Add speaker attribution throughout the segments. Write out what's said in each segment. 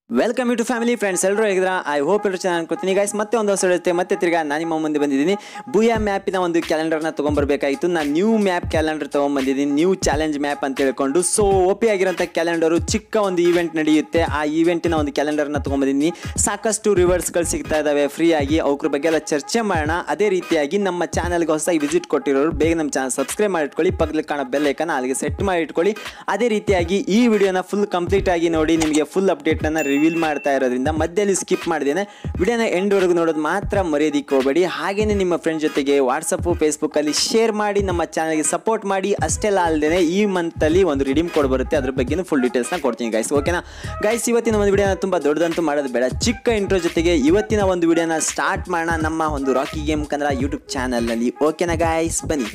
Speaker 1: Welcome you to family friends. ಎಲ್ಲರೂ ಹೇಗಿದ್ದೀರಾ? I hope ಎಲ್ಲರೂ ಚೆನ್ನಾಗಿ ಅನ್ಕೋತೀನಿ ಗೈಸ್. ಮತ್ತೆ ಒಂದು ಹೊಸ ಇರುತ್ತೆ ಮತ್ತೆ ತಿರ್ಗಾ ನಾನು ನಿಮ್ಮ ಮುಂದೆ ಬಂದಿದ್ದೀನಿ. ಬೂಯಾ ಮ್ಯಾಪಿನ ಒಂದು ಕ್ಯಾಲೆಂಡರ್ನ ತೊಗೊಂಬರ್ಬೇಕಾಗಿತ್ತು. ನಾನು ನ್ಯೂ ಮ್ಯಾಪ್ ಕ್ಯಾಲೆಂಡರ್ ತೊಗೊಂಬಂದಿದ್ದೀನಿ, ನ್ಯೂ ಚಾಲೆಂಜ್ ಮ್ಯಾಪ್ ಅಂತ ಹೇಳ್ಕೊಂಡು. ಸೊ ಓಪಿ ಆಗಿರೋಂಥ ಕ್ಯಾಲೆಂಡರು, ಚಿಕ್ಕ ಒಂದು ಈವೆಂಟ್ ನಡೆಯುತ್ತೆ. ಆ ಈವೆಂಟಿನ ಒಂದು ಕ್ಯಾಲೆಂಡರ್ನ ತೊಗೊಂಬಂದಿದ್ದೀನಿ. ಸಾಕಷ್ಟು ರಿವರ್ಸ್ಗಳು ಸಿಗ್ತಾ ಇದ್ದಾವೆ ಫ್ರೀ ಆಗಿ. ಅವ್ರ ಬಗ್ಗೆ ಎಲ್ಲ ಚರ್ಚೆ ಮಾಡೋಣ. ಅದೇ ರೀತಿಯಾಗಿ ನಮ್ಮ ಚಾನಲ್ಗೆ ಹೊಸದಾಗಿ ವಿಸಿಟ್ ಕೊಟ್ಟಿರೋರು ಬೇಗ ನಮ್ಮ ಚಾನಲ್ ಸಬ್ಸ್ಕ್ರೈಬ್ ಮಾಡಿ ಇಟ್ಕೊಳ್ಳಿ. ಪಕ್ಕದಲ್ಲಿ ಕಾಣೋ ಬೆಲ್ ಐಕಾನ್ ಅಲ್ಲಿಗೆ ಸೆಟ್ ಮಾಡಿ ಇಟ್ಕೊಳ್ಳಿ. ಅದೇ ರೀತಿಯಾಗಿ ಈ ವಿಡಿಯೋನ ಫುಲ್ ಕಂಪ್ಲೀಟ್ ಆಗಿ ನೋಡಿ. ನಿಮಗೆ ಫುಲ್ ಅಪ್ಡೇಟ್ನ ರಿವೀಲ್ ಮಾಡ್ತಾ ಇರೋದ್ರಿಂದ ಮಧ್ಯದಲ್ಲಿ ಸ್ಕಿಪ್ ಮಾಡಿದ್ದೇನೆ. ವಿಡಿಯೋನ ಎಂಡ್ವರೆಗೂ ನೋಡೋದು ಮಾತ್ರ ಮರೆಯೋದಕ್ಕೆ ಹೋಗಬೇಡಿ. ಹಾಗೇನೆ ನಿಮ್ಮ ಫ್ರೆಂಡ್ ಜೊತೆಗೆ ವಾಟ್ಸಪ್ಪು ಫೇಸ್ಬುಕ್ಕಲ್ಲಿ ಶೇರ್ ಮಾಡಿ ನಮ್ಮ ಚಾನಲ್ಗೆ ಸಪೋರ್ಟ್ ಮಾಡಿ. ಅಷ್ಟೆಲ್ಲ ಅಲ್ಲದೆ ಈ ಮಂತಲ್ಲಿ ಒಂದು ರಿಡೀಮ್ ಕೋಡ್ ಬರುತ್ತೆ, ಅದ್ರ ಬಗ್ಗೆ ಫುಲ್ ಡೀಟೇಲ್ಸ್ನ ಕೊಡ್ತೀನಿ ಗೈಸ್. ಓಕೆನಾ ಗೈಸ್? ಇವತ್ತಿನ ಒಂದು ವಿಡಿಯೋನ ತುಂಬ ದೊಡ್ಡದಂತೂ ಮಾಡೋದು ಬೇಡ, ಚಿಕ್ಕ ಇಂಟ್ರೋ ಜೊತೆಗೆ ಇವತ್ತಿನ ಒಂದು ವಿಡಿಯೋನ ಸ್ಟಾರ್ಟ್ ಮಾಡೋಣ ನಮ್ಮ ಒಂದು ರಾಕಿ ಗೇಮ್ ಕನ್ನಡ ಯೂಟ್ಯೂಬ್ ಚಾನಲ್ನಲ್ಲಿ. ಓಕೆನಾ ಗೈಸ್? ಬನ್ನಿ.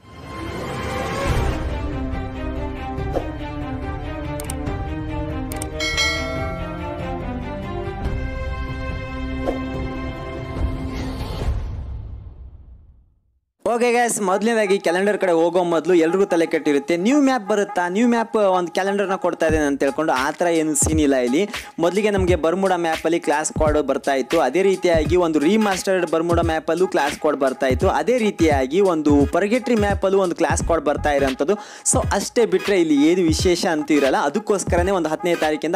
Speaker 1: ಓಕೆ ಗೈಸ್, ಮೊದಲನೇದಾಗಿ ಕ್ಯಾಲೆಂಡರ್ ಕಡೆ ಹೋಗೋ ಮೊದಲು ಎಲ್ರಿಗೂ ತಲೆ ಕೆಟ್ಟಿರುತ್ತೆ, ನ್ಯೂ ಮ್ಯಾಪ್ ಬರುತ್ತಾ, ನ್ಯೂ ಮ್ಯಾಪ್ ಒಂದು ಕ್ಯಾಲೆಂಡರ್ನ ಕೊಡ್ತಾ ಇದ್ದೇನೆ ಅಂತ ಹೇಳ್ಕೊಂಡು. ಆ ಥರ ಏನು ಸೀನ್ ಇಲ್ಲ ಇಲ್ಲಿ. ಮೊದಲಿಗೆ ನಮಗೆ ಬರ್ಮುಡಾ ಮ್ಯಾಪಲ್ಲಿ ಕ್ಲಾಸ್ ಕೋಡ್ ಬರ್ತಾ ಇತ್ತು. ಅದೇ ರೀತಿಯಾಗಿ ಒಂದು ರೀಮಾಸ್ಟರ್ಡ್ ಬರ್ಮುಡಾ ಮ್ಯಾಪಲ್ಲೂ ಕ್ಲಾಸ್ ಕೋಡ್ ಬರ್ತಾ ಇತ್ತು. ಅದೇ ರೀತಿಯಾಗಿ ಒಂದು ಪರ್ಗೆಟ್ರಿ ಮ್ಯಾಪಲ್ಲೂ ಒಂದು ಕ್ಲಾಸ್ ಕೋಡ್ ಬರ್ತಾ ಇರೋಂಥದ್ದು. ಸೊ ಅಷ್ಟೇ ಬಿಟ್ಟರೆ ಇಲ್ಲಿ ಏನು ವಿಶೇಷ ಅಂತೂ ಇರಲ್ಲ. ಅದಕ್ಕೋಸ್ಕರನೇ ಒಂದು 10ನೇ ತಾರೀಕಿಂದ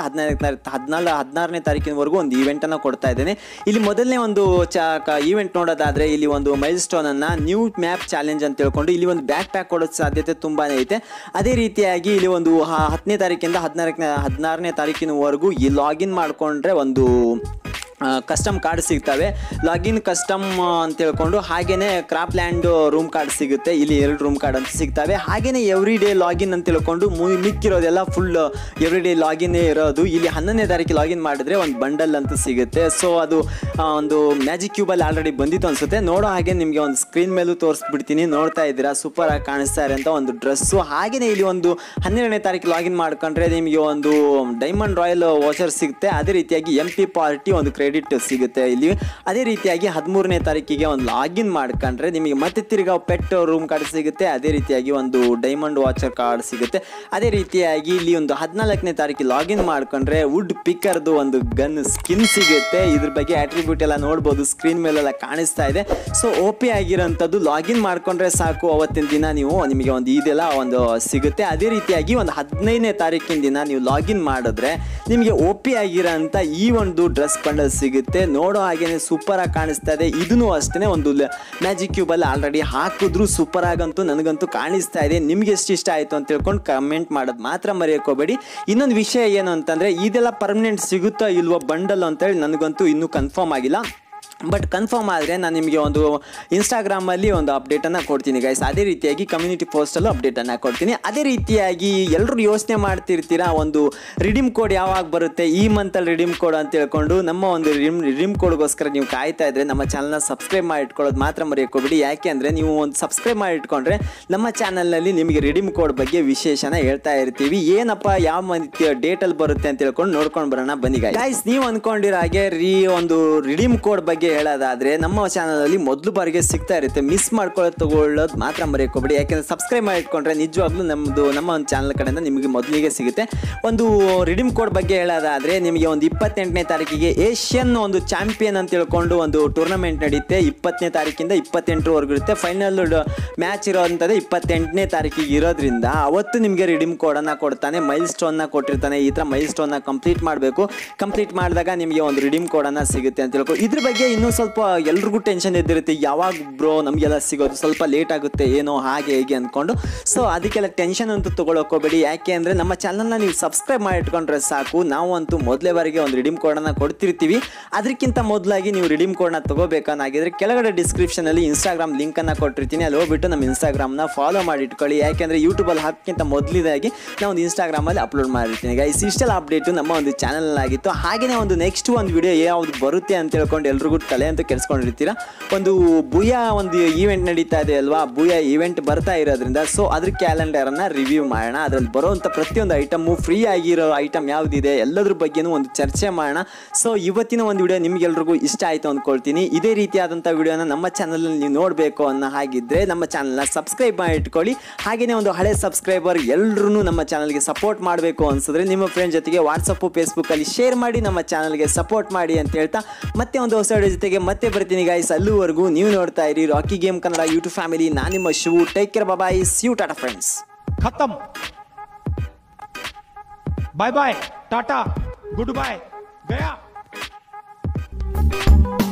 Speaker 1: 16ನೇ ತಾರೀಕಿನವರೆಗೂ ಒಂದು ಈವೆಂಟನ್ನು ಕೊಡ್ತಾ ಇದ್ದೇನೆ. ಇಲ್ಲಿ ಮೊದಲನೇ ಒಂದು ಈವೆಂಟ್ ನೋಡೋದಾದರೆ ಇಲ್ಲಿ ಒಂದು ಮೈಲ್ ಸ್ಟೋನನ್ನು ನ್ಯೂ ಮ್ಯಾಪ್ ಚಾಲೆಂಜ್ ಅಂತ ಹೇಳ್ಕೊಂಡು ಇಲ್ಲಿ ಒಂದು ಬ್ಯಾಕ್ ಪ್ಯಾಕ್ ಕೊಡೋದು ಸಾಧ್ಯತೆ ತುಂಬಾ ಐತೆ. ಅದೇ ರೀತಿಯಾಗಿ ಇಲ್ಲಿ ಒಂದು 10ನೇ ತಾರೀಕಿಂದ 16ನೇ ತಾರೀಕಿನವರೆಗೂ ಈ ಲಾಗಿನ್ ಮಾಡಿಕೊಂಡ್ರೆ ಒಂದು ಕಸ್ಟಮ್ ಕಾರ್ಡ್ ಸಿಗ್ತವೆ. ಲಾಗಿನ್ ಕಸ್ಟಮ್ ಅಂತ ಹೇಳ್ಕೊಂಡು. ಹಾಗೇನೆ ಕ್ರಾಪ್ ಲ್ಯಾಂಡ್ ರೂಮ್ ಕಾರ್ಡ್ ಸಿಗುತ್ತೆ. ಇಲ್ಲಿ 2 ರೂಮ್ ಕಾರ್ಡ್ ಅಂತ ಸಿಗ್ತವೆ. ಹಾಗೇನೆ ಎವ್ರಿ ಡೇ ಲಾಗಿನ್ ಅಂತ ಹೇಳ್ಕೊಂಡು ಮಿಕ್ಕಿರೋದೆಲ್ಲ ಫುಲ್ ಎವ್ರಿ ಡೇ ಲಾಗಿನ್ ಇರೋದು. ಇಲ್ಲಿ 11ನೇ ತಾರೀಕು ಲಾಗಿನ್ ಮಾಡಿದ್ರೆ ಒಂದು ಬಂಡಲ್ ಅಂತ ಸಿಗುತ್ತೆ. ಸೊ ಅದು ಒಂದು ಮ್ಯಾಜಿಕ್ ಕ್ಯೂಬಲ್ಲಿ ಆಲ್ರೆಡಿ ಬಂದಿತ್ತು ಅನ್ಸುತ್ತೆ. ನೋಡೋ ಹಾಗೆ ನಿಮಗೆ ಒಂದು ಸ್ಕ್ರೀನ್ ಮೇಲೂ ತೋರಿಸ್ಬಿಡ್ತೀನಿ. ನೋಡ್ತಾ ಇದ್ದೀರಾ, ಸೂಪರ್ ಆಗಿ ಕಾಣಿಸ್ತಾ ಇರೋಂಥ ಒಂದು ಡ್ರೆಸ್ಸು. ಹಾಗೆಯೇ ಇಲ್ಲಿ ಒಂದು 12ನೇ ತಾರೀಕು ಲಾಗಿನ್ ಮಾಡ್ಕೊಂಡ್ರೆ ನಿಮಗೆ ಒಂದು ಡೈಮಂಡ್ ರಾಯಲ್ ವಾಚರ್ ಸಿಗುತ್ತೆ. ಅದೇ ರೀತಿಯಾಗಿ MP ಪಾರ್ಟಿ ಒಂದು ಕ್ರೆಡಿಟ್ ಸಿಗುತ್ತೆ ಇಲ್ಲಿ. ಅದೇ ರೀತಿಯಾಗಿ 13ನೇ ತಾರೀಕಿಗೆ ಒಂದು ಲಾಗಿನ್ ಮಾಡ್ಕೊಂಡ್ರೆ ನಿಮಗೆ ಮತ್ತೆ ತಿರ್ಗಾ ಪೆಟ್ ರೂಮ್ ಕಾರ್ಡ್ ಸಿಗುತ್ತೆ. ಅದೇ ರೀತಿಯಾಗಿ ಒಂದು ಡೈಮಂಡ್ ವಾಚರ್ ಕಾರ್ಡ್ ಸಿಗುತ್ತೆ. ಅದೇ ರೀತಿಯಾಗಿ ಇಲ್ಲಿ ಒಂದು 14ನೇ ತಾರೀಕಿಗೆ ಲಾಗಿನ್ ಮಾಡ್ಕೊಂಡ್ರೆ ವುಡ್ ಪಿಕ್ಕರ್ದು ಒಂದು ಗನ್ ಸ್ಕಿನ್ ಸಿಗುತ್ತೆ. ಇದ್ರ ಬಗ್ಗೆ ಆಟ್ರಿಬ್ಯೂಟ್ ಎಲ್ಲ ನೋಡ್ಬೋದು, ಸ್ಕ್ರೀನ್ ಮೇಲೆಲ್ಲ ಕಾಣಿಸ್ತಾ ಇದೆ. ಸೊ OP ಆಗಿರೋಂಥದ್ದು ಲಾಗಿನ್ ಮಾಡ್ಕೊಂಡ್ರೆ ಸಾಕು. ಅವತ್ತಿನ ದಿನ ನಿಮಗೆ ಒಂದು ಇದೆಲ್ಲ ಒಂದು ಸಿಗುತ್ತೆ. ಅದೇ ರೀತಿಯಾಗಿ ಒಂದು 15ನೇ ತಾರೀಕಿನ ದಿನ ನೀವು ಲಾಗಿನ್ ಮಾಡಿದ್ರೆ ನಿಮಗೆ OP ಆಗಿರೋಂಥ ಈ ಒಂದು ಡ್ರೆಸ್ ಬಂಡಲ್ ಸಿಗುತ್ತೆ. ನೋಡೋ ಹಾಗೇನೆ ಸೂಪರ್ ಆಗಿ ಕಾಣಿಸ್ತಾ ಇದೆ. ಇದನ್ನು ಅಷ್ಟೇ ಒಂದು ಮ್ಯಾಜಿಕ್ ಕ್ಯೂಬಲ್ಲಿ ಆಲ್ರೆಡಿ ಹಾಕಿದ್ರು ಸೂಪರ್ ಆಗಂತೂ ನನಗಂತೂ ಕಾಣಿಸ್ತಾ ಇದೆ. ನಿಮ್ಗೆ ಎಷ್ಟು ಇಷ್ಟ ಆಯಿತು ಅಂತ ಹೇಳ್ಕೊಂಡು ಕಮೆಂಟ್ ಮಾಡೋದು ಮಾತ್ರ ಮರೆಯೋಕೋಬೇಡಿ. ಇನ್ನೊಂದು ವಿಷಯ ಏನು ಅಂತಂದರೆ ಇದೆಲ್ಲ ಪರ್ಮನೆಂಟ್ ಸಿಗುತ್ತಾ ಇಲ್ವೋ ಬಂಡಲ್ ಅಂತೇಳಿ ನನಗಂತೂ ಇನ್ನೂ ಕನ್ಫರ್ಮ್ ಆಗಿಲ್ಲ. ಬಟ್ ಕನ್ಫರ್ಮ್ ಆದರೆ ನಾನು ನಿಮಗೆ ಒಂದು ಇನ್ಸ್ಟಾಗ್ರಾಮಲ್ಲಿ ಒಂದು ಅಪ್ಡೇಟನ್ನು ಕೊಡ್ತೀನಿ ಗೈಸ್. ಅದೇ ರೀತಿಯಾಗಿ ಕಮ್ಯುನಿಟಿ ಪೋಸ್ಟಲ್ಲೂ ಅಪ್ಡೇಟನ್ನು ಕೊಡ್ತೀನಿ. ಅದೇ ರೀತಿಯಾಗಿ ಎಲ್ಲರೂ ಯೋಚನೆ ಮಾಡ್ತಿರ್ತೀರಾ ಒಂದು ರಿಡೀಮ್ ಕೋಡ್ ಯಾವಾಗ ಬರುತ್ತೆ, ಈ ಮಂತಲ್ಲಿ ರಿಡೀಮ್ ಕೋಡ್ ಅಂತ ಹೇಳ್ಕೊಂಡು. ನಮ್ಮ ಒಂದು ರಿಡೀಮ್ ಕೋಡ್ಗೋಸ್ಕರ ನೀವು ಕಾಯ್ತಾ ಇದ್ದರೆ ನಮ್ಮ ಚಾನಲ್ನ ಸಬ್ಸ್ಕ್ರೈಬ್ ಮಾಡಿ ಇಟ್ಕೊಳ್ಳೋದು ಮಾತ್ರ ಮರೆಯೋಕೋಬೇಡಿ. ಯಾಕೆ ಅಂದರೆ ನೀವು ಒಂದು ಸಬ್ಸ್ಕ್ರೈಬ್ ಮಾಡಿ ಇಟ್ಕೊಂಡ್ರೆ ನಮ್ಮ ಚಾನಲ್ನಲ್ಲಿ ನಿಮಗೆ ರಿಡೀಮ್ ಕೋಡ್ ಬಗ್ಗೆ ವಿಶೇಷನ ಹೇಳ್ತಾ ಇರ್ತೀವಿ. ಏನಪ್ಪ ಯಾವ ಡೇಟಲ್ಲಿ ಬರುತ್ತೆ ಅಂತ ಹೇಳ್ಕೊಂಡು ನೋಡ್ಕೊಂಡು ಬರೋಣ ಬನ್ನಿ ಗೈಸ್. ನೀವು ಅಂದ್ಕೊಂಡಿರೋ ಹಾಗೆ ಒಂದು ರಿಡೀಮ್ ಕೋಡ್ ಬಗ್ಗೆ ಹೇಳೋದಾದ್ರೆ ನಮ್ಮ ಚಾನಲಲ್ಲಿ ಮೊದಲು ಬಾರಿಗೆ ಸಿಗ್ತಾ ಇರುತ್ತೆ. ಮಿಸ್ ಮಾಡ್ಕೊಳ್ಳೋದು ತಗೊಳ್ಳೋದು ಮಾತ್ರ ಮರೆಯೋಕೋಬೇಡಿ. ಯಾಕೆಂದರೆ ಸಬ್ಸ್ಕ್ರೈಬ್ ಮಾಡಿ ಇಟ್ಕೊಂಡ್ರೆ ನಿಜವಾಗ್ಲೂ ನಮ್ಮ ಒಂದು ಚಾನಲ್ ಕಡೆಯಿಂದ ನಿಮಗೆ ಮೊದಲಿಗೆ ಸಿಗುತ್ತೆ. ಒಂದು ರಿಡೀಮ್ ಕೋಡ್ ಬಗ್ಗೆ ಹೇಳೋದಾದರೆ ನಿಮಗೆ ಒಂದು 28ನೇ ತಾರೀಕಿಗೆ ಏಷ್ಯನ್ ಒಂದು ಚಾಂಪಿಯನ್ ಅಂತ ಹೇಳ್ಕೊಂಡು ಒಂದು ಟೂರ್ನಮೆಂಟ್ ನಡೆಯುತ್ತೆ. 20ನೇ ತಾರೀಕಿಂದ 28ರವರೆಗೂ ಇರುತ್ತೆ. ಫೈನಲ್ ಮ್ಯಾಚ್ ಇರೋವಂಥದ್ದು 28ನೇ ತಾರೀಕಿಗೆ ಇರೋದ್ರಿಂದ ಅವತ್ತು ನಿಮಗೆ ರಿಡೀಮ್ ಕೋಡನ್ನು ಕೊಡ್ತಾನೆ, ಮೈಲ್ ಸ್ಟೋನ್ನ ಕೊಟ್ಟಿರ್ತಾನೆ. ಈ ಥರ ಮೈಲ್ ಸ್ಟೋನ್ನ ಕಂಪ್ಲೀಟ್ ಮಾಡಬೇಕು. ಕಂಪ್ಲೀಟ್ ಮಾಡಿದಾಗ ನಿಮಗೆ ಒಂದು ರಿಡೀಮ್ ಕೋಡನ್ನು ಸಿಗುತ್ತೆ ಅಂತ ಹೇಳ್ಕೊ. ಇದ್ರ ಬಗ್ಗೆ ಇನ್ನೂ ಸ್ವಲ್ಪ ಎಲ್ರಿಗೂ ಟೆನ್ಷನ್ ಇದ್ದಿರುತ್ತೆ, ಯಾವಾಗ ಬ್ರೋ ನಮಗೆಲ್ಲ ಸಿಗೋದು, ಸ್ವಲ್ಪ ಲೇಟ್ ಆಗುತ್ತೆ ಏನೋ ಹಾಗೆ ಹೇಗೆ ಅಂದ್ಕೊಂಡು. ಸೊ ಅದಕ್ಕೆಲ್ಲ ಟೆನ್ಷನ್ ಅಂತೂ ತೊಗೊಳಕೋಬೇಡಿ. ಯಾಕೆ ಅಂದರೆ ನಮ್ಮ ಚಾನಲ್ನ ನೀವು ಸಬ್ಸ್ಕ್ರೈಬ್ ಮಾಡಿ ಇಟ್ಕೊಂಡ್ರೆ ಸಾಕು. ನಾವು ಅಂತೂ ಮೊದಲೇ ಬಾರಿಗೆ ಒಂದು ರಿಡೀಮ್ ಕೋಡನ್ನು ಕೊಡ್ತಿರ್ತೀವಿ. ಅದಕ್ಕಿಂತ ಮೊದಲಾಗಿ ನೀವು ರಿಡೀಮ್ ಕೋಡನ್ನ ತೊಗೋಬೇಕನ್ನಾಗಿದ್ರೆ ಕೆಳಗಡೆ ಡಿಸ್ಕ್ರಿಪ್ಷನಲ್ಲಿ ಇನ್ಸ್ಟಾಗ್ರಾಮ್ ಲಿಂಕನ್ನು ಕೊಟ್ಟಿರ್ತೀನಿ. ಅಲ್ಲಿ ಹೋಗ್ಬಿಟ್ಟು ನಮ್ಮ ಇನ್ಸ್ಟಾಗ್ರಾಮ್ನ ಫಾಲೋ ಮಾಡಿ ಇಟ್ಕೊಳ್ಳಿ. ಯಾಕೆಂದರೆ ಯೂಟ್ಯೂಬಲ್ಲಿ ಹಾಕೋಕ್ಕಿಂತ ಮೊದಲಿದಾಗಿ ನಾವು ಒಂದು ಇನ್ಸ್ಟಾಗ್ರಾಮಲ್ಲಿ ಅಪ್ಲೋಡ್ ಮಾಡಿರ್ತೀನಿ ಗೈಸ್. ಇಷ್ಟೆಲ್ಲ ಅಪ್ಡೇಟು ನಮ್ಮ ಒಂದು ಚಾನಲ್ನಾಗಿತ್ತು. ಹಾಗೆಯೇ ಒಂದು ನೆಕ್ಸ್ಟ್ ಒಂದು ವಿಡಿಯೋ ಯಾವುದು ಬರುತ್ತೆ ಅಂತ ಹೇಳ್ಕೊಂಡು ಎಲ್ರಿಗೂ ತಲೆ ಅಂತೂ ಕೆಡಿಸ್ಕೊಂಡಿರ್ತೀರಾ. ಒಂದು ಬೂಯಾ ಒಂದು ಈವೆಂಟ್ ನಡೀತಾ ಇದೆ ಅಲ್ವಾ, ಬೂಯಾ ಈವೆಂಟ್ ಬರ್ತಾ ಇರೋದ್ರಿಂದ ಸೊ ಅದ್ರ ಕ್ಯಾಲೆಂಡರನ್ನು ರಿವ್ಯೂ ಮಾಡೋಣ. ಅದರಲ್ಲಿ ಬರೋವಂಥ ಪ್ರತಿಯೊಂದು ಐಟಮು ಫ್ರೀ ಆಗಿರೋ ಐಟಮ್ ಯಾವುದಿದೆ ಎಲ್ಲದ್ರ ಬಗ್ಗೆನೂ ಒಂದು ಚರ್ಚೆ ಮಾಡೋಣ. ಸೊ ಇವತ್ತಿನ ಒಂದು ವಿಡಿಯೋ ನಿಮ್ಗೆಲ್ರಿಗೂ ಇಷ್ಟ ಆಯಿತು ಅಂದ್ಕೊಳ್ತೀನಿ. ಇದೇ ರೀತಿಯಾದಂಥ ವಿಡಿಯೋನ ನಮ್ಮ ಚಾನಲಲ್ಲಿ ನೀವು ನೋಡಬೇಕು ಅನ್ನೋ ಹಾಗಿದ್ದರೆ ನಮ್ಮ ಚಾನಲ್ನ ಸಬ್ಸ್ಕ್ರೈಬ್ ಮಾಡಿ ಇಟ್ಕೊಳ್ಳಿ. ಹಾಗೆಯೇ ಒಂದು ಹಳೆ ಸಬ್ಸ್ಕ್ರೈಬರ್ ಎಲ್ಲರೂ ನಮ್ಮ ಚಾನಲ್ಗೆ ಸಪೋರ್ಟ್ ಮಾಡಬೇಕು ಅನಿಸಿದ್ರೆ ನಿಮ್ಮ ಫ್ರೆಂಡ್ ಜೊತೆಗೆ ವಾಟ್ಸಪ್ಪು ಫೇಸ್ಬುಕ್ಕಲ್ಲಿ ಶೇರ್ ಮಾಡಿ ನಮ್ಮ ಚಾನಲ್ಗೆ ಸಪೋರ್ಟ್ ಮಾಡಿ ಅಂತ ಹೇಳ್ತಾ ಮತ್ತೆ ಒಂದು ಹೊಸ ವಿಡಿಯೋ ಜೊತೆಗೆ ಮತ್ತೆ ಬರ್ತೀನಿ ಗೈಸ್. ಅಲ್ಲಿವರೆಗೂ ನೀವು ನೋಡ್ತಾ ಇರಿ Rocky game Kannada YouTube family. ನಾನು ನಿಮ್ಮ Shivu. Take care, bye, see you, tata friends.
Speaker 2: खत्म, bye bye, tata, good bye, गया.